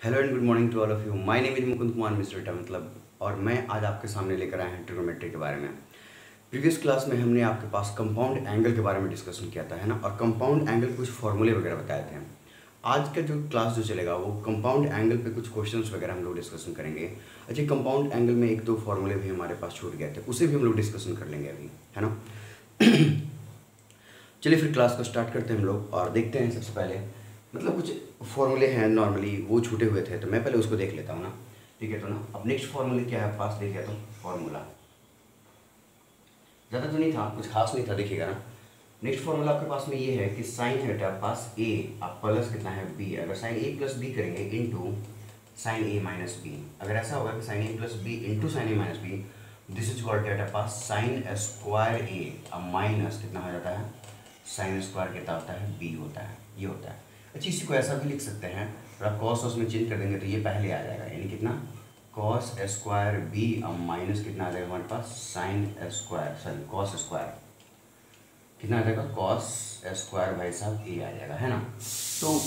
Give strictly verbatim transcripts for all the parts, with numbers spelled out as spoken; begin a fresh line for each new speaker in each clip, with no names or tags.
Hello and good morning to all of you. My name is Mukund Kumar mister टा मतलब और मैं आज आपके सामने लेकर आया हूँ ट्रिग्नोमेट्री के बारे में। प्रीवियस क्लास में हमने आपके पास कंपाउंड एंगल के बारे में डिस्कशन किया था, है ना, और कंपाउंड एंगल के कुछ फॉर्मूले वगैरह बताए थे। आज का जो क्लास जो चलेगा वो कंपाउंड एंगल पे कुछ क्वेश्चंस वगैरह हम लोग डिस्कशन करेंगे। अच्छा, कंपाउंड एंगल में एक दो फॉर्मूले भी हमारे पास छूट गए थे, उसे भी हम लोग डिस्कशन कर लेंगे अभी, है ना। चलिए फिर क्लास को स्टार्ट करते हैं हम लोग और देखते हैं। सबसे पहले मतलब कुछ फॉर्मूले हैं, नॉर्मली वो छूटे हुए थे तो मैं पहले उसको देख लेता हूँ ना, ठीक है। तो ना अब नेक्स्ट फॉर्मूले क्या है पास देख लेता हूँ। फॉर्मूला ज़्यादा तो नहीं था, कुछ खास नहीं था, देखिएगा ना। नेक्स्ट फॉर्मूला आपके पास में ये है कि साइन है आपके पास ए, आप प्लस कितना है बी। अगर साइन ए प्लस बी करेंगे into sin A minus B, अगर ऐसा होगा कि sin A plus B into sin A minus B, this is called at पास साइन स्क्वायर ए, अब माइनस कितना हो जाता है साइन स्क्वायर कितना होता है बी होता है, ये होता है। अच्छा, इसी को ऐसा भी लिख सकते हैं, थोड़ा कॉस उसमें चेंज कर देंगे तो ये पहले आ जाएगा, यानी कितना कॉस स्क्वायर बी, अब माइनस कितना आ जाएगा हमारे पास sin square sorry cos square कितना आ जाएगा कॉस स्क्वायर भाई साहब ए आ जाएगा, है ना। तो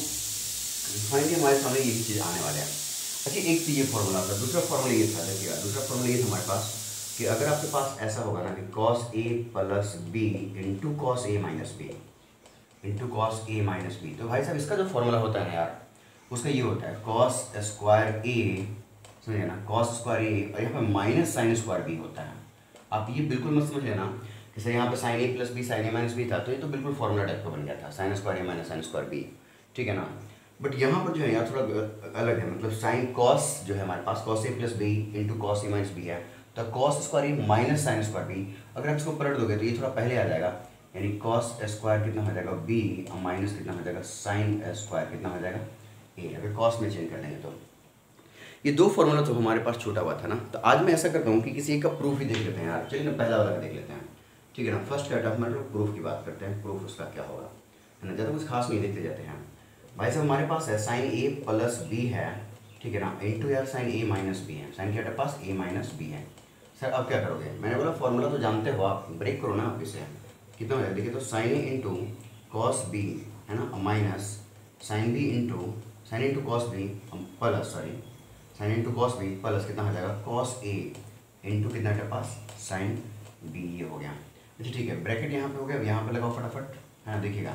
फाइनली हमारे सामने यही चीज़ आने वाले हैं। अच्छा, एक तो ये फॉर्मूला था, दूसरा फॉर्मूला ये था, देखिएगा दूसरा फॉर्मूला ये था हमारे पास कि अगर आपके पास ऐसा होगा ना कि cos A plus B into cos A minus B into cos A minus B, तो भाई साहब इसका जो फॉर्मूला होता है ना यार, उसका ये होता है कॉस स्क्वायर ए, समझिए ना, कॉस स्क्वायर ए और यहाँ पे माइनस साइन स्क्वायर बी होता है। आप ये बिल्कुल मत समझ लेना कि सर यहाँ पे sin A plus B sin A minus B था, तो ये तो बिल्कुल फॉर्मूला टाइप का बन गया था, sin square A minus sin square B, ठीक है ना। बट यहाँ पर जो है यार थोड़ा अलग है, मतलब साइन कॉस जो है हमारे पास cos A plus B into cos A minus B है, तो cos square A minus sin square B, अगर आप इसको पलट दोगे तो ये थोड़ा पहले आ जाएगा, यानी कॉस स्क्वायर कितना हो जाएगा बी और माइनस कितना हो जाएगा साइन स्क्वायर कितना हो जाएगा ए। अगर कॉस में चेंज कर देंगे तो ये दो फॉर्मूला तो हमारे पास छूटा हुआ था ना। तो आज मैं ऐसा करता हूँ कि किसी एक का प्रूफ ही देख लेते हैं यार। चलिए ना पहला वाला देख लेते हैं, ठीक है ना। फर्स्ट क्या हमारे लोग प्रूफ की बात करते हैं, प्रूफ उसका क्या होगा, है ना। ज़्यादा कुछ खास नहीं देखते जाते हैं भाई साहब। हमारे पास है साइन ए प्लस बी है, ठीक है ना, इंटू यार साइन ए माइनस बी है, साइन क्या पास ए माइनस बी है। सर अब क्या करोगे, मैंने बोला फॉर्मूला तो जानते हो आप, ब्रेक करो ना आप इसे, कितना हो जाएगा देखिए। तो sin A into cos B, है ना, minus sin B into sin into cos B plus sorry sin into cos B plus कितना हो जाएगा कॉस ए इंटू कितना है पास साइन बी, ये हो गया। अच्छा ठीक है, ब्रैकेट यहाँ पे हो गया, यहाँ पे लगाओ फटाफट, है ना। देखिएगा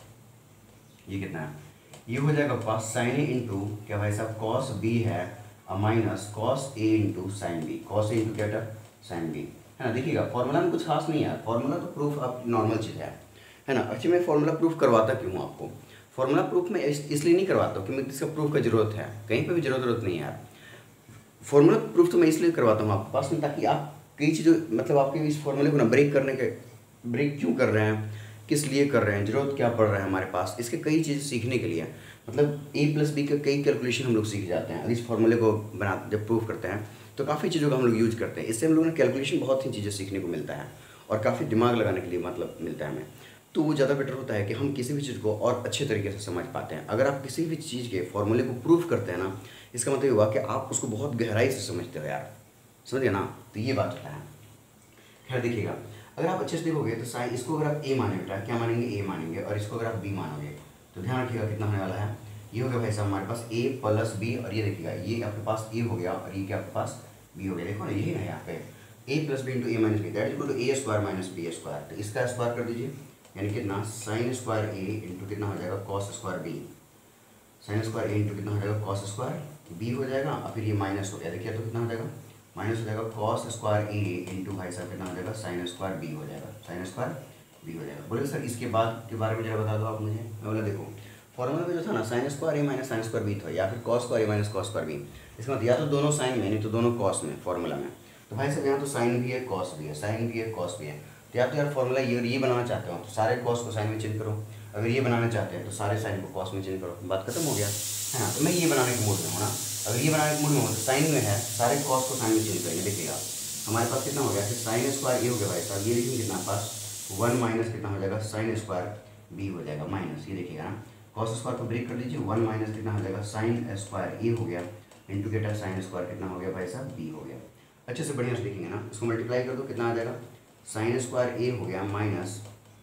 ये कितना है, ये हो जाएगा पास साइन ए इंटू क्या भाई साहब कॉस बी है minus cos A into sign B, cos A into क्या था साइन बी, है ना। देखिएगा फॉर्मूला में कुछ खास नहीं है, फॉर्मूला तो प्रूफ अब नॉर्मल चीज़ है, है ना। अच्छा, मैं फॉर्मूला प्रूफ करवाता क्यों हूँ आपको, फॉर्मूला प्रूफ में इस, इसलिए नहीं करवाता हूँ कि मुझे इसका प्रूफ का जरूरत है, कहीं पर भी जरूरत जरूरत नहीं है यार। फॉर्मूला प्रूफ तो मैं इसलिए करवाता हूँ आपके पास में, ताकि आप कई चीज़ों मतलब आपके इस फॉर्मूले को ना ब्रेक करने के, ब्रेक क्यों कर रहे हैं, किस लिए कर रहे हैं, जरूरत क्या पड़ रहा है हमारे पास, इसके कई चीज़ें सीखने के लिए, मतलब ए प्लस बी का कई कैलकुलेशन हम लोग सीख जाते हैं इस फॉर्मूले को बना जब प्रूफ करते हैं, तो काफ़ी चीज़ों का हम लोग यूज करते हैं। इससे हम लोगों ने कैलकुलेशन बहुत ही चीज़ें सीखने को मिलता है और काफ़ी दिमाग लगाने के लिए मतलब मिलता है हमें। तो वो ज़्यादा बेटर होता है कि हम किसी भी चीज़ को और अच्छे तरीके से समझ पाते हैं। अगर आप किसी भी चीज़ के फॉर्मूले को प्रूफ करते हैं ना, इसका मतलब ये हुआ कि आप उसको बहुत गहराई से समझते हो यार, समझिए ना। तो ये बात होता है। खैर देखिएगा, अगर आप अच्छे से देखोगे तो साइन इसको अगर आप ए माने बेटा, क्या मानेंगे ए मानेंगे, और इसको अगर आप बी मानोगे तो ध्यान रखिएगा कितना होने वाला है, ये हो गया भाई साहब हमारे पास ए प्लस बी, और ये देखिएगा ये आपके पास ए हो गया और ये क्या आपके पास बी हो गया। देखो ना यही ना यहाँ पे A plus B into A minus B that equal to A square minus B square. तो इसका स्क्वायर कर दीजिए, यानी कितना साइन स्क्वायर ए इंटू कितना हो जाएगा cos square B, sin square A into कितना हो जाएगा कॉस स्क्वायर बी हो जाएगा, और फिर ये माइनस हो गया, देखिए तो कितना हो जाएगा माइनस हो जाएगा कॉस स्क्वायर ए इंटू भाई साहब कितना हो जाएगा साइन स्क्वायर बी हो जाएगा, साइन स्क्वायर बी हो जाएगा। बोले सर इसके बाद के बारे में जरा बता दो आप मुझे। मैं बोला देखो फॉर्मूला में जो था ना sin square A minus sin square B था, या फिर cos square A minus cos square B, इसका मतलब या तो दोनों साइन में नहीं तो दोनों कॉस में फॉर्मूला में। तो भाई साहब यहाँ तो साइन भी है कॉस भी है, साइन भी है कॉस भी है, तो या तो यार फॉर्मूला ये ये बनाना चाहते हो तो सारे कॉस को साइन में चेंज करो, अगर ये बनाना चाहते हैं तो सारे साइन को कॉस में चेंज करो, बात खत्म हो गया, है ना। तो मैं ये बनाने के मूड में हूँ ना, अगर ये बनाने के मूड में हो तो साइन में है सारे कॉस को साइन में चेंज करेंगे। देखिएगा हमारे पास कितना हो गया कि साइन स्क्वायर ए हो गया भाई साहब, ये देखिए कितना पास वन माइनस कितना हो जाएगा साइन स्क्वायर बी हो जाएगा माइनस, ये देखिएगा ना कॉस स्क्वायर को ब्रेक कर दीजिए, वन माइनस कितना हो जाएगा साइन स्क्वायर ए हो गया इंटू कितना साइन स्क्वायर कितना हो गया भाई साहब बी हो गया। अच्छे से बढ़िया से देखेंगे ना, इसको मल्टीप्लाई कर दो कितना आ जाएगा साइन स्क्वायर ए हो गया minus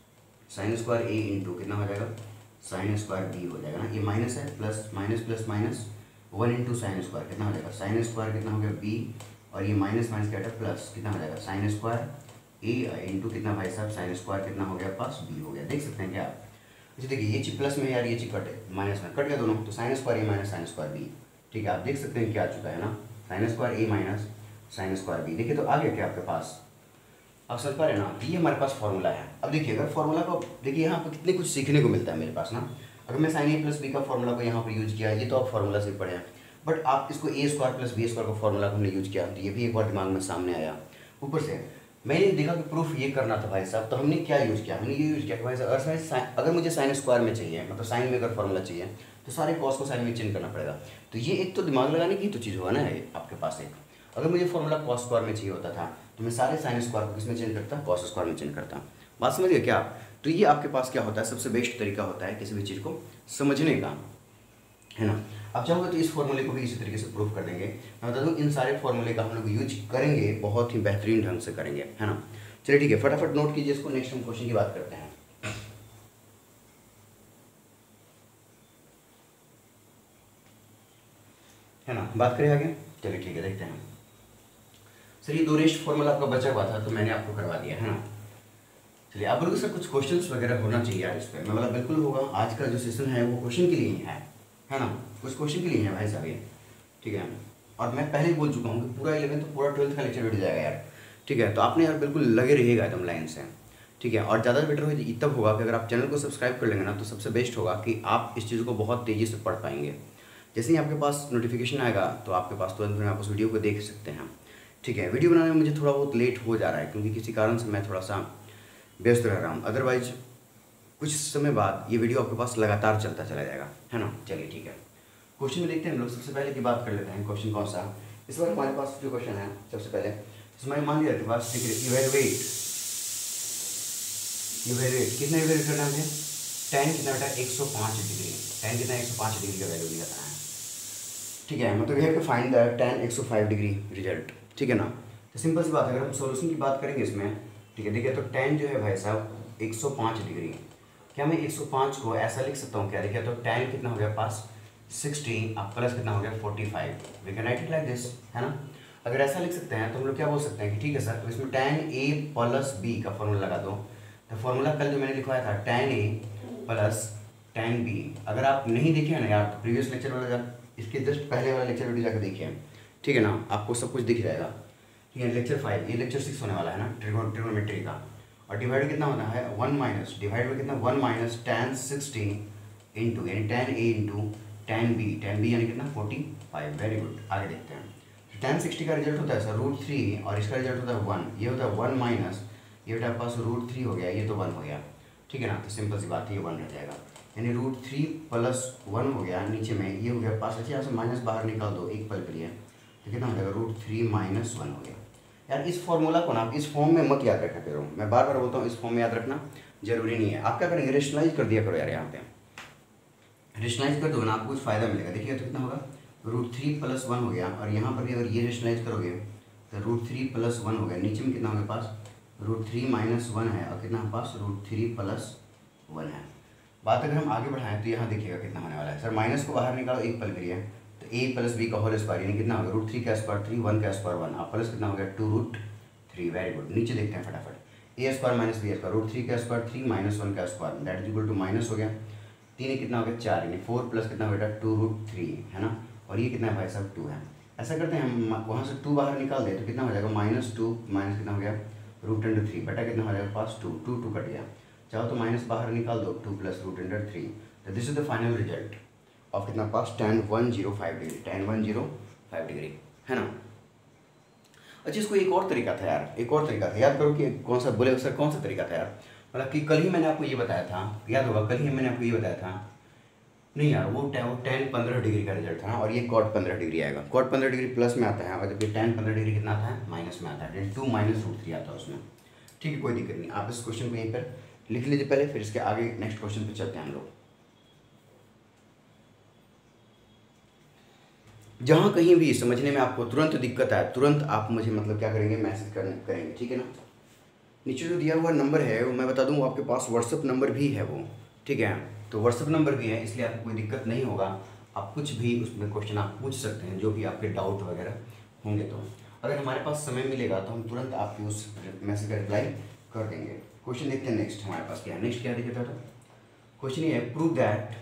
sin square A into कितना हो जाएगा साइन स्क्वायर बी हो जाएगा ना, ये माइनस है plus minus plus minus one into sin square कितना हो जाएगा, साइन स्क्वायर कितना हो गया बी, और ये माइनस माइनस क्या है प्लस, कितना हो जाएगा साइन स्क्वायर ए इंटू कितना भाई साहब साइन स्क्वायर कितना हो गया पास बी हो गया। देख सकते हैं क्या आप, अच्छा देखिए ये चीज प्लस में यार, ये चीज कटे माइनस में कट गया दोनों, तो sin square A minus sin square B. ठीक है, आप देख सकते हैं क्या आ चुका है ना, sin square A minus sin square B. देखिए तो आ गया क्या आपके पास, आप समझ पा रहे हैं ना, ये हमारे पास फॉर्मूला है। अब देखिए अगर फॉर्मूला को देखिए यहाँ पर कितने कुछ सीखने को मिलता है मेरे पास ना। अगर मैं साइन ए प्लस बी का फॉर्मूला को यहाँ पर यूज किया, ये तो आप फॉर्मूला से पढ़े हैं, बट आप इसको A square plus B square का फॉर्मूला को हमने यूज किया, तो ये भी एक बार दिमाग में सामने आया। ऊपर से मैंने देखा कि प्रूफ ये करना था भाई साहब, तो हमने क्या यूज़ किया, हमने ये यूज़ किया कि भाई साहब अगर अगर मुझे साइन स्क्वायर में चाहिए, मतलब साइन में अगर फॉर्मूला चाहिए, तो सारे कॉस को साइन में चेंज करना पड़ेगा। तो ये एक तो दिमाग लगाने की तो चीज़ होगा ना आपके पास एक, अगर मुझे फॉर्मूला कॉस स्क्वायर में चाहिए होता था, तो मैं सारे साइन स्क्वायर को किसमें चेंज करता, कॉस स्क्वायर में चेंज करता। बात समझिए क्या आप, तो ये आपके पास क्या होता है, सबसे बेस्ट तरीका होता है किसी भी चीज़ को समझने का, है ना। आप चाहोगे तो इस फॉर्मूले को भी इसी तरीके से प्रूफ कर देंगे। मैं बता दूँ इन सारे फॉर्मूले का हम लोग यूज करेंगे, बहुत ही बेहतरीन ढंग से करेंगे, है ना। चलिए ठीक है, फटाफट नोट कीजिए इसको, नेक्स्ट हम क्वेश्चन की बात करते हैं। है ना, बात करें आगे, चलिए ठीक है देखते हैं। सर ये दो रेस्ट फॉर्मूला आपका बचा हुआ था, तो मैंने आपको करवा दिया, है ना। चलिए आप बोलोगे सर कुछ क्वेश्चंस वगैरह होना चाहिए यार इस पर, मैं बोला बिल्कुल होगा, आज का जो सेशन है वो क्वेश्चन के लिए ही है, है ना, कुछ क्वेश्चन के लिए है भाई साहब ये, ठीक है। और मैं पहले बोल चुका हूँ कि पूरा इलेवेंथ तो पूरा ट्वेल्थ का लेक्चर बैठ जाएगा यार, ठीक है। तो आपने यार बिल्कुल लगे रहिएगा एकदम लाइन से, ठीक है। और ज़्यादा बेटर हो तब होगा कि अगर आप चैनल को सब्सक्राइब कर लेंगे ना, तो सबसे बेस्ट होगा कि आप इस चीज़ को बहुत तेज़ी से पढ़ पाएंगे। जैसे ही आपके पास नोटिफिकेशन आएगा तो आपके पास तुरंत में आप उस वीडियो को देख सकते हैं, ठीक है। वीडियो बनाने में मुझे थोड़ा बहुत लेट हो जा रहा है, क्योंकि किसी कारण से मैं थोड़ा सा व्यस्त रह रहा हूँ, अदरवाइज कुछ समय बाद ये वीडियो आपके पास लगातार चलता चला जाएगा, है ना। चलिए ठीक है, क्वेश्चन में देखते हैं हम लोग। सबसे पहले की बात कर लेते हैं, क्वेश्चन कौन सा इस बार हमारे पास जो क्वेश्चन है, सबसे पहले इसमें मान लिया आपके पास इवेलुएट, इवेलुएट कितना इवेलुएट करना है, टेन कितना बेटा एक सौ पाँच डिग्री, टेन कितना एक सौ पाँच डिग्री का वैल्यू दिया है, ठीक है। मतलब we have to find the tan एक सौ पाँच डिग्री रिजल्ट, ठीक है ना। तो सिंपल सी बात है, अगर हम सॉल्यूशन की बात करेंगे इसमें, ठीक है। देखिए तो टेन जो है भाई साहब एक सौ पाँच डिग्री, क्या मैं एक सौ पाँच को ऐसा लिख सकता हूँ क्या, देखिए तो टेन कितना हो गया पास सिक्सटी, अब प्लस कितना हो गया forty five, we can write it like this, है ना। अगर ऐसा लिख सकते हैं तो हम लोग क्या बोल सकते हैं कि ठीक है सर, तो इसमें टेन ए प्लस बी का फॉर्मूला लगा दो। तो फॉर्मूला कल जो मैंने लिखवाया था tan A plus tan B, अगर आप नहीं देखे हैं ना यार, तो प्रीवियस लेक्चर वाला इसके जस्ट पहले वाला लेक्चर वीडियो जाकर देखिए, ठीक है ना, आपको सब कुछ दिख जाएगा, ठीक है। लेक्चर फाइव, ये लेक्चर सिक्स होने वाला है ना, ट्रिगोनोमेट्री का। और डिवाइड कितना होता है वन माइनस, डिवाइड में कितना one minus tan sixty into यानी tan A into tan B, tan B यानी कितना फोर्टी फाइव। वेरी गुड, आगे देखते हैं। टेन सिक्सटी का रिजल्ट होता है सर रूट थ्री, और इसका रिजल्ट होता है वन, ये होता है वन माइनस ये होता है पास रूट थ्री हो गया, ये तो वन हो गया, ठीक है ना। तो सिंपल सी बात है, ये वन रह जाएगा, यानी रूट थ्री प्लस वन हो गया, नीचे में ये हो गया पास, अच्छा यहाँ से माइनस बाहर निकाल दो एक पल के लिए, तो कितना हो जाएगा रूट थ्री माइनस वन हो गया। यार इस फॉर्मूला को ना आप इस फॉर्म में मत याद रखा करो, मैं बार बार बोलता हूँ इस फॉर्म में याद रखना जरूरी नहीं है। आप क्या करेंगे, रेशनलाइज कर दिया करो यार, यहाँ पे रेशनलाइज कर दो ना, आपको कुछ फायदा मिलेगा। देखिए तो कितना होगा रूट थ्री प्लस वन हो गया, और यहाँ पर भी अगर ये रेशनलाइज करोगे तो रूट थ्री प्लस वन हो गया, नीचे में कितना होगा पास रूट थ्री माइनस वन है, और कितना पास रूट थ्री प्लस वन है। बात अगर हम आगे बढ़ाएं तो यहाँ देखिएगा कितना होने वाला है सर, माइनस को बाहर निकालो एक पल के लिए, तो ए प्लस बी का होल स्क्वायर यानी कितना होगा रूट थ्री का स्क्वायर थ्री, वन का स्क्वायर वन, अब प्लस कितना हो गया two root three. Very good, नीचे देखते हैं फटाफट, A square minus B square, root three का स्क्वायर थ्री माइनस वन का square that is equal to minus हो गया, तीन कितना हो गया चार, यानी फोर प्लस कितना हो गया टू रूट थ्री, है ना। और ये कितना है भाई साहब टू है। ऐसा करते हैं हम, वहाँ से टू बाहर निकाल दे तो कितना हो जाएगा माइनस टू माइनस कितना हो गया रूट अंडर थ्री, बटा कितना हो जाएगा पास टू, टू टू कट गया, चाहो तो माइनस बाहर निकाल दो, two plus root under three. तो this is the final result of कितना पास tan one zero five degree, tan one zero five degree, है ना। अच्छा इसको एक और तरीका था यार, एक और तरीका था, याद करो कि कौन सा बोले सर, कौन सा तरीका था यार, मतलब कि कल ही मैंने आपको ये बताया था, याद होगा कल ही मैंने आपको ये बताया था, नहीं यार वो टेन वो टेन पंद्रह डिग्री का रिजल्ट था ना, और ये कॉट पंद्रह डिग्री आएगा, कॉट पंद्रह डिग्री प्लस में आता है, और जबकि टेन पंद्रह डिग्री कितना आता है माइनस में आता है, टू माइनस रूट थ्री आता है उसमें, ठीक है। कोई दिक्कत नहीं, आप इस क्वेश्चन को यहीं पर लिख लीजिए पहले, फिर इसके आगे नेक्स्ट क्वेश्चन पे चलते हैं हम लोग। जहाँ कहीं भी समझने में आपको तुरंत दिक्कत आए, तुरंत आप मुझे मतलब क्या करेंगे, मैसेज करने करेंगे, ठीक है ना। नीचे जो दिया हुआ नंबर है वो मैं बता दूँ, वो आपके पास व्हाट्सअप नंबर भी है वो, ठीक है। तो व्हाट्सअप नंबर भी है, इसलिए आपको कोई दिक्कत नहीं होगा, आप कुछ भी उसमें क्वेश्चन आप पूछ सकते हैं, जो भी आपके डाउट वगैरह होंगे। तो अगर हमारे पास समय मिलेगा तो हम तुरंत आपकी उस मैसेज का रिप्लाई कर देंगे। क्वेश्चन देखते हैं नेक्स्ट हमारे पास क्या है। नेक्स्ट क्या दिखता था क्वेश्चन, ये है प्रूव दैट,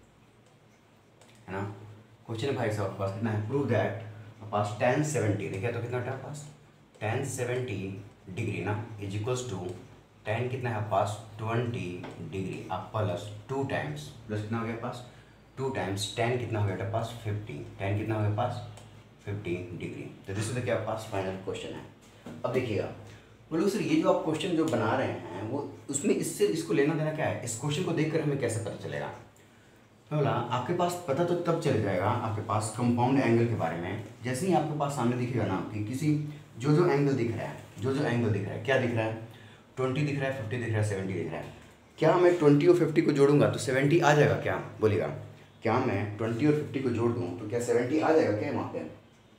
है ना। क्वेश्चन है भाई साहब पास कितना है, प्रूव दैट पास टेन सेवेंटी, देखिए तो कितना था पास टेन सेवेंटी डिग्री ना इज इक्वल्स टू टेन कितना है पास ट्वेंटी डिग्री आप प्लस टू टाइम्स, प्लस कितना हो गया पास टू टाइम्स टेन कितना हो गया पास फिफ्टी, टेन कितना हो गया पास फिफ्टीन डिग्री। तो दिस इज क्या पास फाइनल क्वेश्चन है। अब देखिएगा बोलो सर ये जो आप क्वेश्चन जो बना रहे हैं वो उसमें इससे इसको लेना देना क्या है, इस क्वेश्चन को देखकर हमें कैसे पता चलेगा। तो बोला आपके पास पता तो तब चल जाएगा आपके पास कंपाउंड एंगल के बारे में, जैसे ही आपके पास सामने दिखेगा ना कि किसी जो जो एंगल दिख रहा है, जो जो एंगल दिख रहा है, क्या दिख रहा है, ट्वेंटी दिख रहा है, फिफ्टी दिख रहा है, सेवेंटी दिख रहा है। क्या मैं ट्वेंटी और फिफ्टी को जोड़ूंगा तो सेवेंटी आ जाएगा क्या, बोलिएगा। क्या मैं ट्वेंटी और फिफ्टी को जोड़ दूँ तो क्या सेवेंटी आ जाएगा क्या वहाँ पे,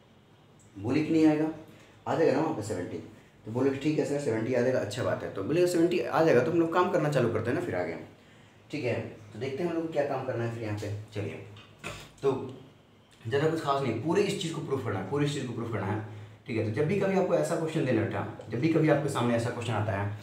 बोले कि नहीं आएगा, आ जाएगा ना वहाँ पे सेवेंटी। तो बोले ठीक है सर सेवेंटी आ जाएगा, अच्छा बात है। तो बोले सेवेंटी आ जाएगा तो हम लोग काम करना चालू करते हैं ना फिर आगे, ठीक है। तो देखते हैं हम लोग क्या काम करना है फिर यहाँ पे। चलिए तो ज़्यादा कुछ खास नहीं, पूरे इस चीज़ को प्रूफ करना है, पूरे इस चीज़ को प्रूफ करना है, ठीक है। तो जब भी कभी आपको ऐसा क्वेश्चन देना था, जब भी कभी आपके सामने ऐसा क्वेश्चन आता है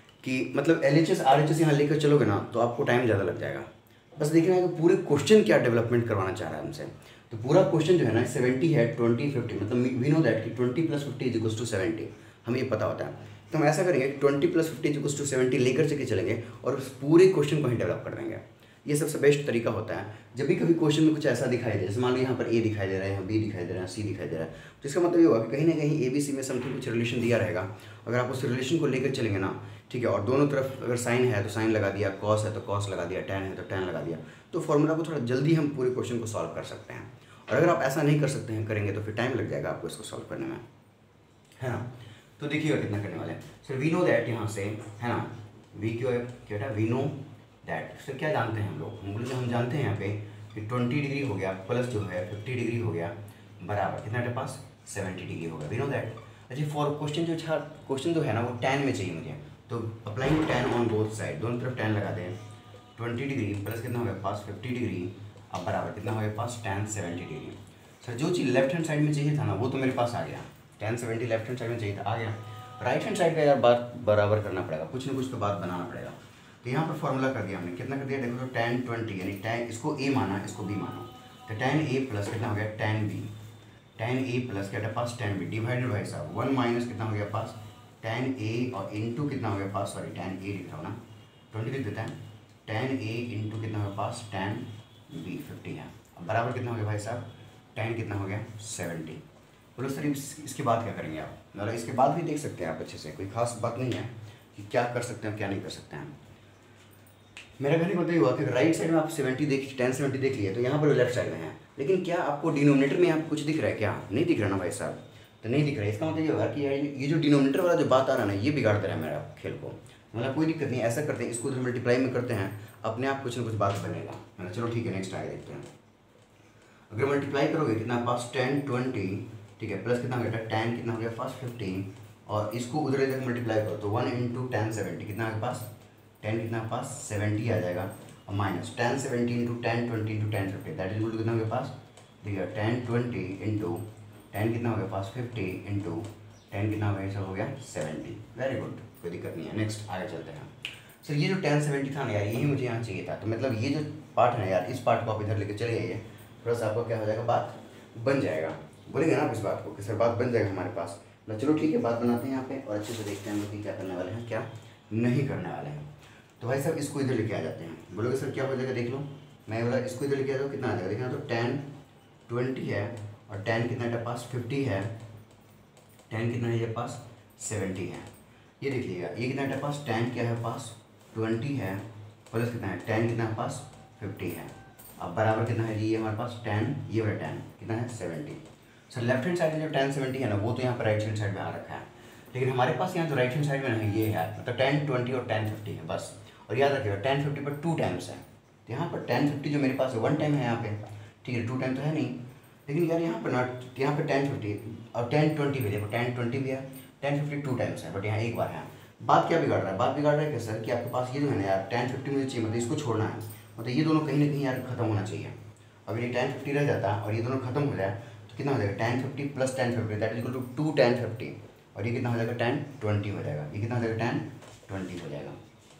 कि मतलब L H S R H S यहाँ लेकर चलोगे ना तो आपको टाइम ज़्यादा लग जाएगा। बस देखना है कि पूरे क्वेश्चन क्या डेवलपमेंट करवाना चाह रहा है हमसे। तो पूरा क्वेश्चन जो है ना सेवेंटी है, ट्वेंटी फिफ्टी, मतलब वी नो दैट कि twenty plus fifty is equals to seventy, हमें ये पता होता है। तो हम ऐसा करेंगे twenty plus fifty is equals to seventy लेकर चले चलेंगे और उस पूरे क्वेश्चन को ही डेवलप कर देंगे। ये सबसे बेस्ट तरीका होता है। जब भी कभी क्वेश्चन में कुछ ऐसा दिखाई दे, जैसे मान लो यहाँ पर ए दिखाई दे रहा है, यहाँ बी दिखाई दे रहा है, सी दिखाई दे रहा है, तो इसका मतलब ये होगा कि कहीं ना कहीं ए बी सी में समथिंग कुछ रिलेशन दिया रहेगा। अगर आप उस रिलेशन को लेकर चलेंगे ना, ठीक है, और दोनों तरफ अगर साइन है तो साइन लगा दिया, कॉस है तो कॉस लगा दिया, टैन है तो टैन लगा दिया, तो फॉर्मूला को थोड़ा जल्दी हम पूरे क्वेश्चन को सॉल्व कर सकते हैं। और अगर आप ऐसा नहीं कर सकते हैं करेंगे तो फिर टाइम लग जाएगा आपको इसको सॉल्व करने में, है ना। तो देखिएगा कितना करने वाले हैं सर, वी नो दैट यहाँ से, है ना, वी क्यों है क्या था, वी नो दैट सर क्या जानते हैं हम लोग, हम बोले हम जानते हैं यहाँ पे कि ट्वेंटी डिग्री हो गया प्लस जो है फिफ्टी डिग्री हो गया बराबर कितना है पास सेवेंटी डिग्री हो गया, वी नो दैट। अच्छा फॉर क्वेश्चन जो अच्छा क्वेश्चन जो है ना वो टेन में चाहिए मुझे, तो applying tan on both side, दोनों तरफ टेन लगा दें। ट्वेंटी डिग्री प्लस कितना हो गया पास फिफ्टी डिग्री अब बराबर कितना हो गया पास टेन सेवेंटी डिग्री। सर जो चीज़ लेफ्ट हैंड साइड में चाहिए था ना वो तो मेरे पास आ गया, tan seventy left hand side में चाहिए था, आ गया। राइट हैंड साइड का यार बात बराबर करना पड़ेगा, कुछ ना कुछ तो बात बनाना पड़ेगा। तो यहाँ पर फॉर्मूला कर दिया हमने, कितना कर दिया देखो तो टेन ट्वेंटी, यानी टेन इसको ए माना इसको बी माना, तो टेन ए प्लस कितना हो गया tan B, tan A plus क्या था पास टेन बी डिवाइडेड बाई साहब वन माइनस कितना हो गया पास टेन ए और इंटू कितना हो गया पास, सॉरी टेन ए लिख रहा हूँ ना, ट्वेंटी लिख देता है, टेन ए इंटू कितना हो गया पास टेन बी फिफ्टी है, अब बराबर कितना हो गया भाई साहब टेन कितना हो गया सेवेंटी। बोलो सर इस, इसके बाद क्या करेंगे आप, मतलब इसके बाद भी देख सकते हैं आप अच्छे से, कोई खास बात नहीं है कि क्या कर सकते हैं क्या नहीं कर सकते हैं। मेरा कहने का मतलब ये हुआ कि राइट साइड में आप सेवेंटी देख टेन सेवेंटी देख लिए, तो यहाँ पर लेफ्ट साइड में है, लेकिन क्या आपको डिनोमिनेटर में यहाँ कुछ दिख रहा है क्या, नहीं दिख रहा ना भाई साहब, तो नहीं दिख रहा है। इसका मतलब ये होगा कि ये जो डिनोमिनेटर वाला जो बात आ रहा है ना ये बिगाड़ दे रहा है मेरा खेल को, मतलब कोई दिक्कत नहीं, ऐसा करते हैं इसको उधर मल्टीप्लाई में करते हैं, अपने आप कुछ ना कुछ बात बनेगा, है ना। चलो ठीक है नेक्स्ट आगे देखते हैं। अगर मल्टीप्लाई करोगे कितना पास टेन ट्वेंटी, ठीक है, प्लस कितना हो गया टेन कितना हो गया पास फिफ्टीन, और इसको उधर इधर मल्टीप्लाई करो तो वन इंटू टेन सेवेंटी कितना है पास टेन कितना पास सेवेंटी आ जाएगा, और minus tan seventy into tan twenty into tan fifty that is equal to कितना हो गया पास, देखिए टेन ट्वेंटी इंटू टेन कितना हो गया पास फिफ्टी इंटू टेन कितना हो गया, सब हो गया सेवेंटी, वेरी गुड, कोई दिक्कत नहीं है। नेक्स्ट आगे चलते हैं। सर ये जो टेन सेवेंटी था ना यार यही मुझे यहाँ चाहिए था, तो मतलब ये जो पार्ट है यार इस पार्ट को आप इधर लेकर चले जाइए, थोड़ा सा आपको क्या हो जाएगा बात बन जाएगा, बोलेंगे ना आप इस बात को कि सर बात बन जाएगा हमारे पास ना। चलो ठीक है बात बनाते हैं यहाँ पे और अच्छे से देखते हैं हम लोग कि क्या करने वाले हैं क्या नहीं करने वाले हैं। तो भाई साहब इसको इधर लेके आ जाते हैं, बोलोगे सर क्या हो जाएगा देख लो, मैं बोला इसको इधर लेके आ जाओ कितना आ जाएगा, देखना तो टेन ट्वेंटी है और टेन कितना है पास फिफ्टी है, टेन कितना है ये पास सेवेंटी है, ये देख लीजिएगा ये कितना है पास टेन क्या है पास ट्वेंटी है प्लस कितना है टेन कितना है पास फिफ्टी है, अब बराबर कितना है जी ये हमारे पास टेन, ये वाला टेन कितना है seventy. Sir left hand side में जो टेन सेवेंटी है ना वो तो यहाँ पर राइट हैंड साइड में आ रखा है, लेकिन हमारे पास यहाँ तो राइट हैंड साइड में नहीं ये है, मतलब टेन ट्वेंटी और टेन फिफ्टी है बस। और याद रखिएगा टेन फिफ्टी पर टू टाइम्स है, तो यहाँ पर टेन फिफ्टी जो मेरे पास है वन टाइम है यहाँ पे, ठीक है, टू टाइम तो है नहीं, लेकिन यार यहाँ पर नॉट यहाँ पे टेन फिफ्टी और टेन ट्वेंटी भी देखो टेन ट्वेंटी भी है, टेन फिफ्टी टू टाइम्स है, बट यहाँ एक बार है। बात क्या बिगाड़ रहा है, बात बिगाड़ रहा है क्या सर कि आपके पास ये जो है ना यार टेन फिफ्टी मुझे चाहिए, मतलब इसको छोड़ना है, मतलब ये दोनों कहीं ना कहीं यार खत्म होना चाहिए, अगर ये टेन फिफ्टी रह जाता और ये दोनों खत्म हो जाए तो कितना हो जाएगा, tan fifty plus tan fifty that is equal to two tan fifty, और ये कितना हो जाएगा, टेन ट्वेंटी हो जाएगा। ये कितना हो जाएगा, टेन ट्वेंटी हो जाएगा।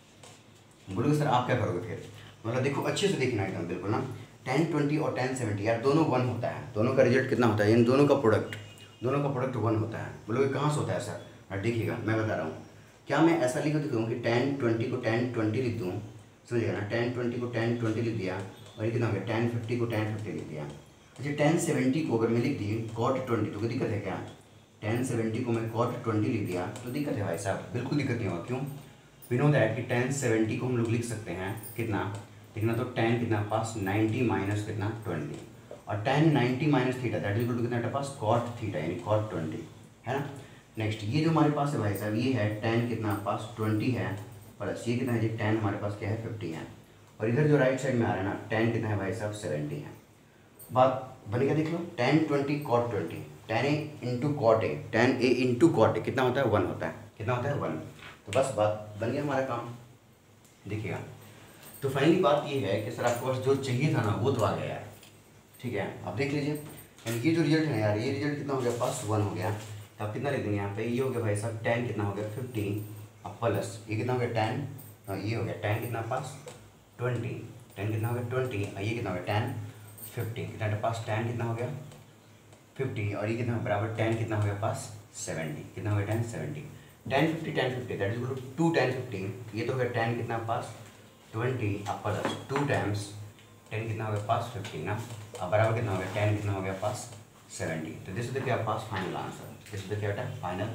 बोलोगे सर आप क्या करोगे फिर, मतलब देखो अच्छे से देखना एकदम बिल्कुल ना, टेन ट्वेंटी और टेन सेवेंटी यार दोनों वन होता है, दोनों का रिजल्ट कितना होता है, इन दोनों का प्रोडक्ट, दोनों का प्रोडक्ट वन होता है। बोलोगे कहाँ से होता है सर, देखिएगा मैं बता रहा हूँ। क्या मैं ऐसा लिख दूँ कि टेन ट्वेंटी को टेन ट्वेंटी लिख दूँ, समझिएगा ना, टेन ट्वेंटी को टेन ट्वेंटी लिख दिया, और ये कितना हो गया, टेन फिफ्टी को टेन फिफ्टी लिख दिया। अच्छा टेन सेवेंटी को अगर मैं लिख दी कॉट ट्वेंटी तो कोई दिक्कत है क्या, टेन सेवेंटी को मैं कॉट ट्वेंटी लिख दिया तो दिक्कत है भाई साहब, बिल्कुल दिक्कत नहीं होगा। क्यों, वी नो दैट कि टेन सेवेंटी को हम लोग लिख सकते हैं कितना, लिखना तो टेन कितना पास नाइन्टी माइनस कितना ट्वेंटी, और tan ninety minus theta that is equal to कितना पास कॉट थीटा यानी कॉट ट्वेंटी, है ना। नेक्स्ट ये जो हमारे पास है भाई साहब ये है टेन कितना पास ट्वेंटी है, प्लस ये कितना है जी टेन हमारे पास क्या है फिफ्टी है, और इधर जो राइट साइड में आ रहा है ना टेन कितना है भाई साहब सेवेंटी है। बात बनेगा देख लो, tan twenty cot twenty, tan A into cot A, tan A into cot A कितना होता है, वन होता है, कितना होता है, वन। तो बस बात बन गया हमारा काम, देखिएगा। तो फाइनली बात ये है कि सर आपके पास जो चाहिए था ना वो तो आ गया यार, ठीक है। आप देख लीजिए ये जो रिजल्ट है यार, ये रिजल्ट कितना हो गया, पास वन हो गया। तो आप कितना लिख देंगे यहाँ पे, ये हो गया भाई साहब टेन कितना हो गया फिफ्टी, अब प्लस ये कितना हो गया टेन, ये हो गया टेन कितना पास ट्वेंटी, टेन कितना हो गया ट्वेंटी, ये कितना हो गया टेन फिफ्टी, कितना पास टेन कितना हो गया फिफ्टी, और ये कितना बराबर टेन कितना हो गया पास सेवेंटी, कितना हो गया tan seventy, tan fifty tan fifty that is equal to two tan fifty, ये तो हो गया टेन कितना पास ट्वेंटी, अब प्लस टू टाइम्स टेन कितना हो गया पास फिफ्टी ना, अब बराबर कितना हो गया टेन कितना हो गया पास सेवेंटी। तो दिस इज क्या पास फाइनल आंसर, दिस इज क्या बेटा फाइनल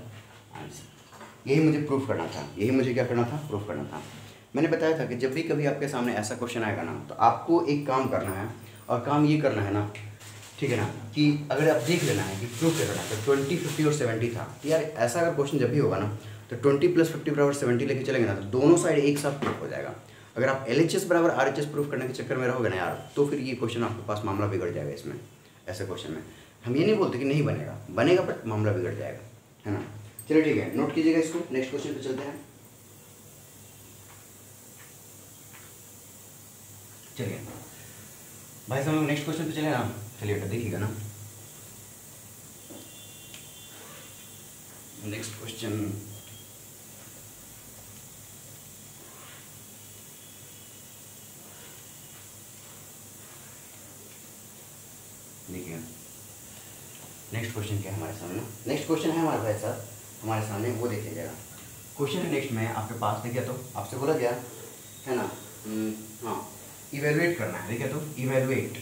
आंसर। यही मुझे प्रूफ करना था, यही मुझे क्या करना था, प्रूफ करना था। मैंने बताया था कि जब भी कभी आपके सामने ऐसा क्वेश्चन आएगा ना तो आपको एक काम करना है, और काम ये करना है ना, ठीक है ना, कि अगर आप देख लेना है कि प्रूफ क्या करना है, तो ट्वेंटी फिफ्टी और सेवेंटी था यार, ऐसा अगर क्वेश्चन जब भी होगा ना तो ट्वेंटी प्लस फिफ्टी बराबर सेवेंटी लेके चलेंगे ना तो दोनों साइड एक साथ प्रूफ हो जाएगा। अगर आप एल एच एस बराबर आर एच एस प्रूफ करने के चक्कर में रहोगे ना यार तो फिर ये क्वेश्चन आपके पास मामला बिगड़ जाएगा। इसमें ऐसे क्वेश्चन में हम ये नहीं बोलते कि नहीं बनेगा, बनेगा बट मामला बिगड़ जाएगा, है ना। चलिए ठीक है, नोट कीजिएगा इसको, नेक्स्ट क्वेश्चन पे चलते हैं। चलिए भाई साहब नेक्स्ट क्वेश्चन पे चले ना, चलिए बेटा देखिएगा ना, नेक्स्ट क्वेश्चन देखिए, नेक्स्ट क्वेश्चन क्या है हमारे सामने, नेक्स्ट क्वेश्चन है हमारे भाई साहब हमारे सामने, वो देखिएगा। क्वेश्चन है नेक्स्ट में आपके पास, देखिए तो आपसे बोला गया है ना, हाँ इवेलुएट करना है, देखिए तो इवेलुएट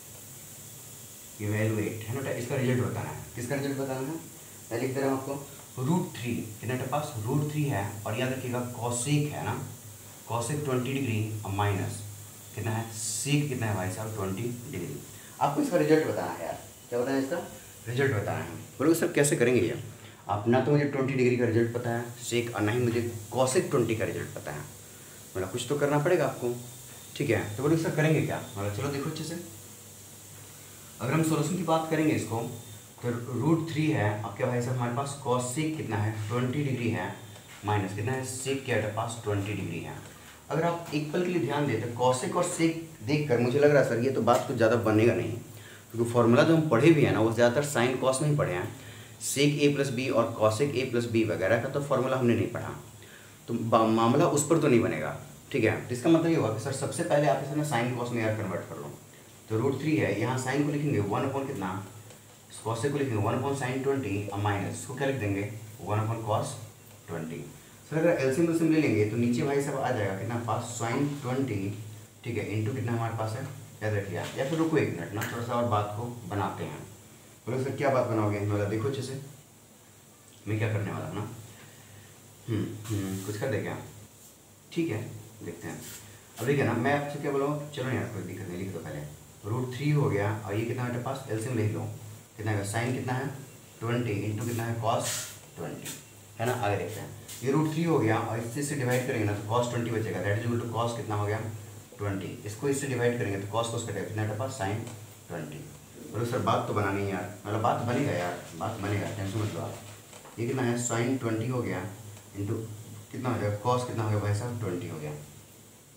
इवेलुएट है ना, इसका रिजल्ट बताना है। किसका रिजल्ट बताना है, मैं लिख दे रहा हूँ आपको, रूट थ्री कितना पास रूट थ्री है, और याद रखिएगा कॉसेक है ना, कॉसेक ट्वेंटी डिग्री और माइनस कितना है सेक कितना है भाई साहब ट्वेंटी डिग्री। आपको इसका रिजल्ट बताना है यार, क्या बताना है, इसका रिजल्ट बताना है। बोलोगे सर कैसे करेंगे ये, आप ना तो मुझे ट्वेंटी डिग्री का रिजल्ट पता है सेक, और ना ही मुझे कॉसेक ट्वेंटी का रिजल्ट पता है, मतलब कुछ तो करना पड़ेगा आपको, ठीक है। तो बोलोगे सर करेंगे क्या, मतलब चलो देखो अच्छे से, अगर हम सोल्यूशन की बात करेंगे इसको तो रूट थ्री है आपके भाई साहब हमारे पास, कॉसेक कितना है ट्वेंटी डिग्री है, माइनस कितना है सेक क्या है पास ट्वेंटी डिग्री है। अगर आप एक पल के लिए ध्यान दें तो कॉसेक और सेक देखकर मुझे लग रहा है सर ये तो बात कुछ ज़्यादा बनेगा नहीं, क्योंकि फॉर्मूला जो हम पढ़े भी हैं ना वो ज़्यादातर साइन कॉस में ही पढ़े हैं, सेक ए प्लस बी और कॉसेक ए प्लस बी वगैरह का तो फॉर्मूला हमने नहीं पढ़ा, तो मामला उस पर तो नहीं बनेगा, ठीक है। तो इसका मतलब ये हुआ कि सर सबसे पहले आप इसे ना साइन कॉस में यार कन्वर्ट कर लो, तो रूट थ्री है, यहाँ साइन को लिखेंगे वन अपॉन कितना, कॉसेक को लिखेंगे वन अपॉन साइन ट्वेंटी और माइनस को क्या लिख देंगे one upon cos twenty. Sir अगर एलसीएम एलसीएम ले लेंगे तो नीचे भाई सब आ जाएगा कितना पास साइन ट्वेंटी, ठीक है, इंटू कितना हमारे पास है याद रखिए, या फिर रुको एक मिनट ना थोड़ा सा और बात को बनाते हैं। बोलो सर क्या बात बनाओगे, मतलब देखो अच्छे से मैं क्या करने वाला हूँ ना, हम्म कुछ कर दे क्या, ठीक है देखते हैं। अब देखिए ना मैं आपसे क्या बोला, चलो यार कोई दिक्कत नहीं, लिख दो पहले रूट थ्री हो गया, और ये कितना मेरे पास एलसीएम लिख लो, कितना है साइन कितना है ट्वेंटी इंटू कितना है कॉस ट्वेंटी, है ना। आगे देखते हैं, ये रूट थ्री हो गया और इससे इससे डिवाइड करेंगे ना तो कॉस ट्वेंटी बचेगा, that is equal to cos कितना हो गया ट्वेंटी, इसको इससे डिवाइड करेंगे तो कॉस कॉस कटेगा कितना मेरे पास साइन ट्वेंटी। बोलो सर बात तो बनानी है यार, मतलब बात बनेगा यार, बात बनेगा टेंशन मत लो आप। ये कितना है साइन ट्वेंटी हो गया इंटू कितना हो जाएगा कॉस कितना हो गया भाई साहब ट्वेंटी हो गया,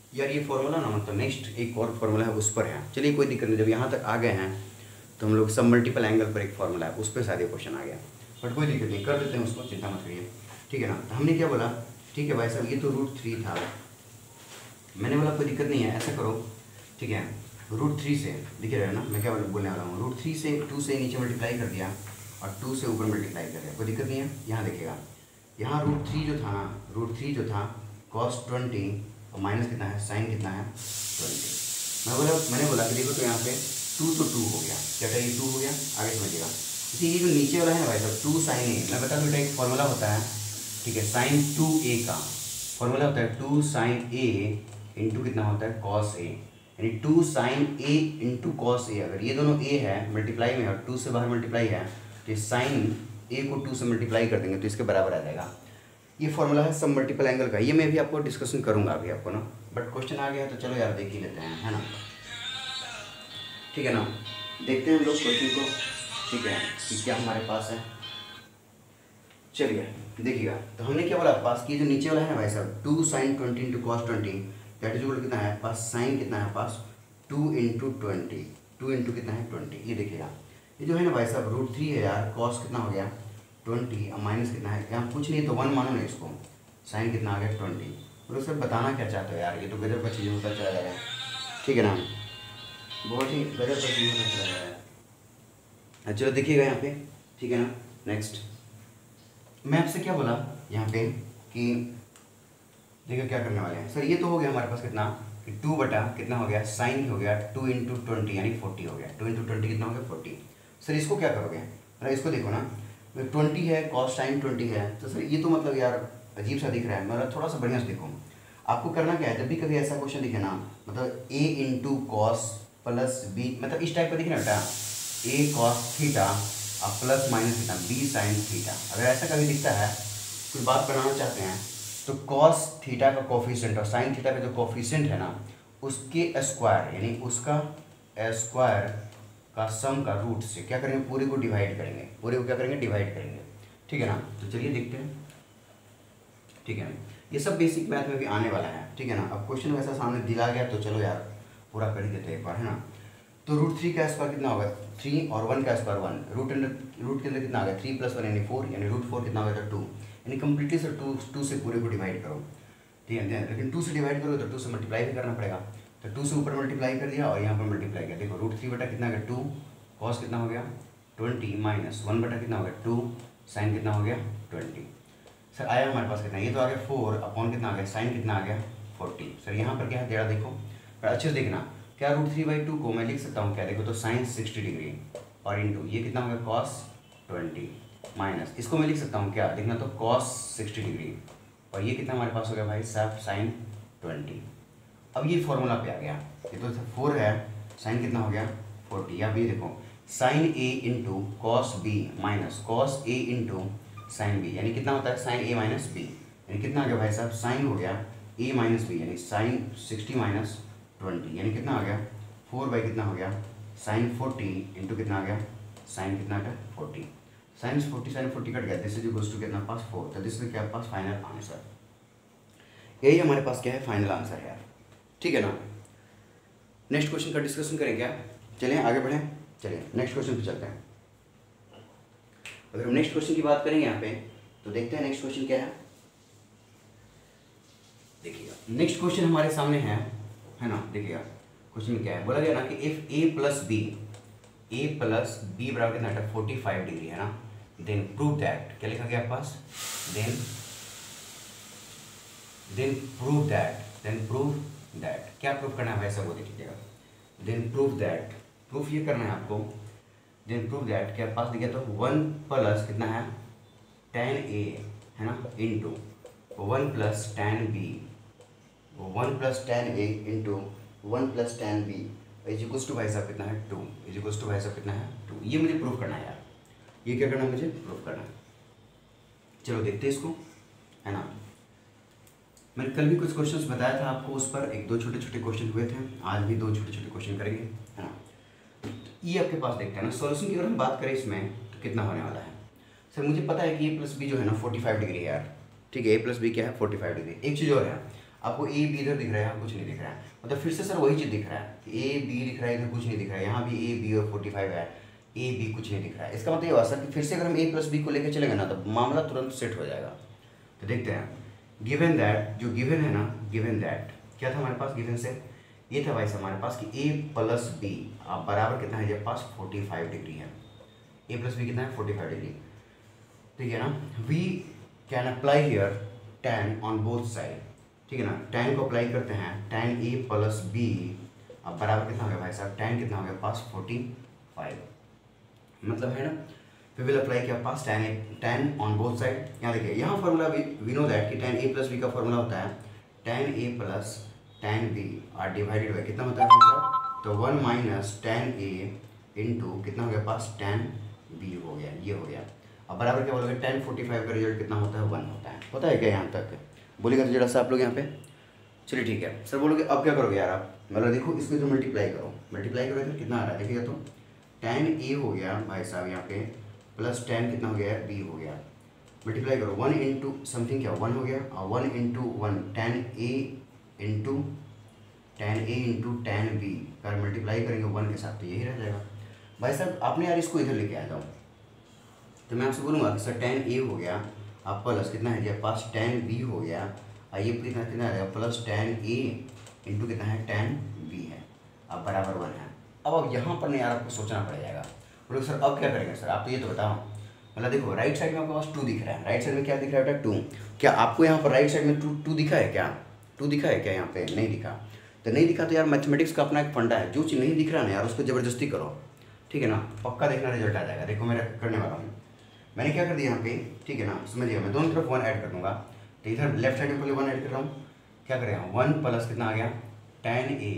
यार ये फॉर्मूला ना मतलब नेक्स्ट एक और फॉर्मूला है उस पर है। चलिए कोई दिक्कत नहीं, जब यहाँ तक आ गए हैं तो हम लोग सब मल्टीपल एंगल पर एक फॉर्मूला है उस पर शायद ये क्वेश्चन आ गया, बट कोई दिक्कत नहीं, कर देते हैं उसको, चिंता मत करिए। ठीक है ना, तो हमने क्या बोला, ठीक है भाई साहब ये तो रूट थ्री था, मैंने बोला कोई दिक्कत नहीं है, ऐसा करो, ठीक है, रूट थ्री से दिख रहा है ना, मैं क्या बोलने वाला हूँ, रूट थ्री से टू से नीचे मल्टीप्लाई कर दिया और टू से ऊपर मल्टीप्लाई कर दिया, कोई दिक्कत नहीं है। यहाँ देखिएगा, यहाँ रूट थ्री जो था ना, रूट थ्री जो था कॉस ट्वेंटी और माइनस कितना है, साइन कितना है ट्वेंटी। मैं बोला मैंने बोला कि देखो तो यहाँ पे टू तो टू हो गया, क्या ये टू हो गया, आगे समझिएगा। इसी ये जो नीचे वाला है ना भाई साहब, टू साइन ए, मैं बता दूँ बेटा एक फॉर्मूला होता है, ठीक है, साइन टू ए का फॉर्मूला होता है टू साइन ए इंटू कितना होता है कॉस ए, यानी two sine A into cos A. अगर ये दोनों ए है मल्टीप्लाई में और टू से बाहर मल्टीप्लाई है तो साइन ए को टू से मल्टीप्लाई कर देंगे तो इसके बराबर आ जाएगा। ये फॉर्मूला है सब मल्टीपल एंगल का, ये मैं भी आपको डिस्कशन करूंगा अभी आपको ना, बट क्वेश्चन आ गया तो चलो यार देख ही लेते हैं, है ना, ठीक है ना, देखते हैं हम लोग क्वेश्चन को, ठीक है, कि क्या हमारे पास है। चलिए देखिएगा, तो हमने क्या बोला पास कि जो नीचे वाला है ना भाई साहब, two sine twenty into cos twenty, that is equal कितना है पास, साइन कितना है पास two into twenty, two into कितना है ट्वेंटी। ये देखिएगा ये जो है ना भाई साहब रूट थ्री है यार, कॉस कितना हो गया ट्वेंटी और माइनस कितना है, यहाँ कुछ नहीं तो वन मानो ना इसको, साइन कितना आ गया ट्वेंटी। और सर बताना क्या चाहते हो यार, ये तो गजब का चीज़ होता चला जा रहा है, ठीक है ना, बहुत ही गजब का चीज़ होता चला जा रहा है। चलो देखिएगा यहाँ पे, ठीक है ना, नेक्स्ट मैं आपसे क्या बोला यहाँ पे कि देखिए क्या करने वाले हैं सर, ये तो हो गया हमारे पास कितना कि टू बटा कितना हो गया, साइन हो गया टू इंटू ट्वेंटी यानी फोर्टी हो गया, टू इंटू ट्वेंटी कितना हो गया फोर्टी। सर इसको क्या करोगे, अरे इसको देखो ना, ट्वेंटी है कॉस टाइम ट्वेंटी है, तो सर ये तो मतलब यार अजीब सा दिख रहा है, मतलब थोड़ा सा बढ़िया से देखो। आपको करना क्या है, जब भी कभी ऐसा क्वेश्चन दिखे ना, मतलब A into cos plus B, मतलब इस टाइप का दिखे ना बेटा, ए कॉस थीटा और प्लस माइनस कितना बी साइन थीटा, अगर ऐसा कभी दिखता है कोई बात बनाना चाहते हैं तो कॉस थीटा का कोफिशिएंट और साइन थीटा का जो कोफिशिएंट है ना उसके स्क्वायर यानी उसका स्क्वायर का सम का रूट से क्या करेंगे, पूरे को डिवाइड करेंगे, पूरे को क्या करेंगे डिवाइड करेंगे, ठीक है ना। तो चलिए देखते हैं, ठीक है, ये सब बेसिक मैथ में भी आने वाला है, ठीक है ना। अब क्वेश्चन वैसा सामने दिला गया तो चलो यार पूरा कर ही देते हैं एक बार, है ना। तो रूट थ्री का स्क्वायर कितना होगा, थ्री और वन का square one, root under root के अंदर कितना आ गया थ्री प्लस वन यानी फोर, यानी रूट फोर कितना होगा टू, यानी कंप्लीटली सर टू टू से पूरे को डिवाइड करो, ठीक है, लेकिन टू से डिवाइड करो तो टू से मल्टीप्लाई भी करना पड़ेगा, तो टू से ऊपर मल्टीप्लाई कर दिया और यहाँ पर मल्टीप्लाई किया, देखो रूट थ्री बटा कितना आ गया टू, कॉस कितना हो गया ट्वेंटी माइनस वन बटा कितना हो गया टू, साइन कितना हो गया ट्वेंटी। सर आया हमारे पास कितना, ये तो आ गया फोर अपॉन कितना आ गया, साइन कितना आ गया फोर्टी। सर यहाँ पर क्या है जरा देखो, पर अच्छे से देखना, क्या रूट थ्री बाई टू को मैं लिख सकता हूँ क्या, देखो तो साइन सिक्सटी डिग्री और इंटू ये कितना हो गया कॉस ट्वेंटी माइनस इसको मैं लिख सकता हूँ क्या, देखना तो कॉस सिक्सटी डिग्री और ये कितना हमारे पास हो गया भाई साहब साइन ट्वेंटी। अब ये फॉर्मूला पे आ गया, ये तो फोर है, साइन कितना हो गया फोर्टी, अब ये देखो sine A into cos B minus cos A into sign B, यानी कितना होता है साइन ए माइनस बी, यानी कितना आ गया भाई साहब साइन हो गया ए माइनस बी, यानी साइन सिक्सटी माइनस ट्वेंटी, यानी कितना आ गया फोर बाई कितना हो गया साइन फोर्टी इंटू कितना आ गया साइन कितना आ गया forty, sine forty sine forty cut गया, दिस इज इक्वल्स टू कितना पास फोर, तो दिस इज क्या पास फाइनल आंसर, यही हमारे पास क्या है फाइनल आंसर है यार, ठीक है ना। नेक्स्ट क्वेश्चन का डिस्कशन करें क्या, चलिए आगे बढ़ें, चलिए नेक्स्ट क्वेश्चन पे चलते हैं। अगर हम नेक्स्ट क्वेश्चन की बात करेंगे यहाँ पे तो देखते हैं नेक्स्ट क्वेश्चन क्या है। देखिएगा नेक्स्ट क्वेश्चन हमारे सामने है है ना, देखिएगा क्वेश्चन में क्या है, बोला गया ना कि if A plus B A plus B बराबर कितना है फोर्टी फाइव डिग्री है ना, देन प्रूव दैट, क्या लिखा गया आपके पास, then then prove that then prove that क्या प्रूव करना है वैसा वो देखिएगा, देन प्रूव दैट प्रूफ ये करना है आपको, देन प्रूव दैट क्या पास दिया तो वन प्लस कितना है टेन ए है ना into one plus tan B, one plus tan A into one plus tan B is equals to भाई साहब कितना है टू, इज इक्वल्स टू भाई साहब कितना है टू, ये मुझे प्रूफ करना है यार, ये क्या करना है मुझे प्रूफ करना है। चलो देखते हैं इसको, है ना। मैंने कल भी कुछ क्वेश्चंस बताया था आपको, उस पर एक दो छोटे छोटे क्वेश्चन हुए थे, आज भी दो छोटे छोटे क्वेश्चन करेंगे, है ना। ये आपके पास देखते हैं ना, सॉल्यूशन की अगर हम बात करें इसमें तो कितना होने वाला है। सर मुझे पता है कि ए प्लस बी जो है ना फोर्टी फाइव डिग्री है यार, ठीक है, ए प्लस बी क्या है फोर्टी फाइव डिग्री। एक चीज़ और है, आपको ए बी इधर दिख रहा है, यहाँ कुछ नहीं दिख रहा है, मतलब फिर से सर वही चीज़ दिख रहा है कि ए बी दिख रहा है, इधर कुछ नहीं दिख रहा है, यहाँ भी ए बी और फोर्टी फाइव है, ए बी कुछ नहीं दिख रहा है। इसका मतलब ये हुआ सर कि फिर से अगर हम ए प्लस बी को लेकर चलेंगे ना तो मामला तुरंत सेट हो जाएगा। तो देखते हैं, गिवन दैट, जो गिवन है ना, गिवन दैट क्या था हमारे पास, गिवन से ये था भाई हमारे पास कि ए प्लस बी बराबर कितना है हमारे पास फोर्टी फाइव डिग्री है। ए प्लस बी कितना है फोर्टी फाइव डिग्री, ठीक है ना। We can apply here tan on both side, ठीक है ना। टेन को अप्लाई करते हैं, टेन ए प्लस बी अब बराबर कितना हो गया भाई साहब, टेन कितना हो गया पास फोर्टी फाइव, मतलब है ना। फिर विल अप्लाई किया पास tan A tan on both side. यहाँ देखिए, यहाँ फॉर्मूला वी नो दैट कि टेन ए प्लस बी का फॉर्मूला होता है tan A plus tan B are divided by कितना होता है भाई साहब, तो one minus tan A into कितना हो गया पास टेन बी हो गया, ये हो गया। अब बराबर क्या बोलोगे, टेन फोर्टी फाइव का रिजल्ट कितना होता है, वन होता है, होता है क्या यहाँ तक बोलेगा तो जरा सा आप लोग यहाँ पे। चलिए ठीक है सर, बोलोगे अब क्या करोगे यार आप, मतलब देखो इसको तो मल्टीप्लाई करो, मल्टीप्लाई करो तो कितना आ रहा है देखिएगा, तो टेन ए हो गया भाई साहब यहाँ पे प्लस टेन कितना हो गया, बी हो गया, मल्टीप्लाई करो वन इंटू समथिंग क्या वन हो गया, और one into one tan A into tan A into tan B का मल्टीप्लाई करेंगे वन के साथ तो यही रह जाएगा। भाई साहब आपने यार इसको इधर लेके आ जाओ, तो मैं आपसे बोलूँगा कि सर टेन ए हो गया आप प्लस कितना है जी पास टेन बी हो गया, और ये कितना कितना आ जाएगा प्लस टेन ए इंटू कितना है टेन बी है, अब बराबर वन है। अब अब यहाँ पर नहीं यार आपको सोचना पड़ जाएगा, बोलो सर अब क्या करेंगे सर, आप तो ये तो बताओ। मतलब देखो राइट साइड में आपके पास टू दिख रहा है, राइट साइड में क्या दिख रहा है बेटा, टू। क्या आपको यहाँ पर राइट साइड में टू टू दिखा है क्या, टू दिखा है क्या यहाँ पे, नहीं दिखा। तो नहीं दिखा तो यार मैथमेटिक्स का अपना एक फंडा है, जो चीज़ नहीं दिख रहा ना यार उसको ज़बरदस्ती करो, ठीक है ना, पक्का देखना रिजल्ट आ जाएगा। देखो मैं करने वाला हूँ, मैंने क्या कर दिया यहाँ पे, ठीक है ना, समझिएगा मैं दोनों तरफ वन ऐड कर दूँगा। तो इधर लेफ्ट साइड में पहले वन ऐड कर रहा हूँ, क्या करेगा वन प्लस कितना आ गया टेन ए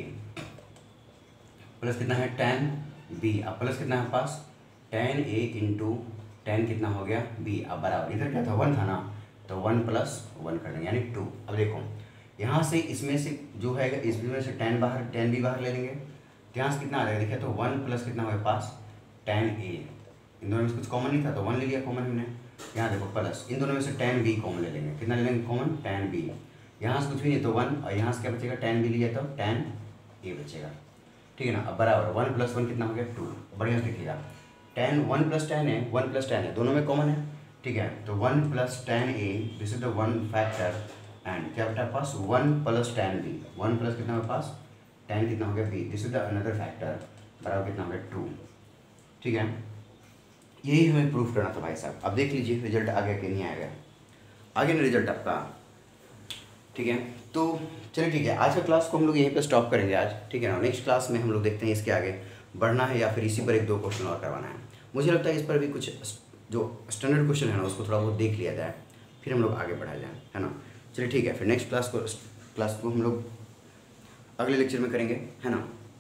प्लस कितना है टेन बी, अब प्लस कितना है पास टेन ए इंटू टेन कितना हो गया बी, अब बराबर इधर क्या था वन था ना, तो वन प्लस वन कर देंगे यानी टू। अब देखो यहाँ से इसमें से जो है इसमें से टेन बाहर टेन बी बाहर ले लेंगे, तो यहाँ से कितना आ जाएगा देखिए, तो वन प्लस कितना हो गया पास टेन ए, इन दोनों में कुछ कॉमन नहीं था तो वन ले लिया कॉमन हमने, यहाँ देखो प्लस इन दोनों में से टेन बी कॉमन ले लेंगे, कितना ले लेंगे कॉमन टेन बी, यहाँ से कुछ भी नहीं तो वन, और यहाँ से क्या बचेगा टेन बी लिया तो टेन ए बचेगा, ठीक है ना। अब बराबर वन प्लस वन कितना हो गया टू, बढ़िया से देखिएगा टेन वन प्लस टेन है, वन प्लस टेन है दोनों में कॉमन है, ठीक है। तो one plus tan A this is the one factor and क्या बेटा पास one plus tan B, one plus कितना हो पास टेन कितना हो गया B, this is the another factor बराबर कितना हो गया टू, ठीक है। यही हमें प्रूफ करना था भाई साहब। अब देख लीजिए रिजल्ट आ गया कि नहीं आएगा, आ गया ना रिजल्ट आपका, ठीक है। तो चलिए ठीक है, आज का क्लास को हम लोग यहीं पे स्टॉप करेंगे आज, ठीक है ना। नेक्स्ट क्लास में हम लोग देखते हैं इसके आगे बढ़ना है या फिर इसी पर एक दो क्वेश्चन और करवाना है। मुझे लगता है इस पर भी कुछ जो स्टैंडर्ड क्वेश्चन है ना उसको थोड़ा बहुत देख लिया जाए, फिर हम लोग आगे बढ़ा जाए, है ना। चलिए ठीक है, फिर नेक्स्ट क्लास को क्लास को हम लोग अगले लेक्चर में करेंगे, है ना।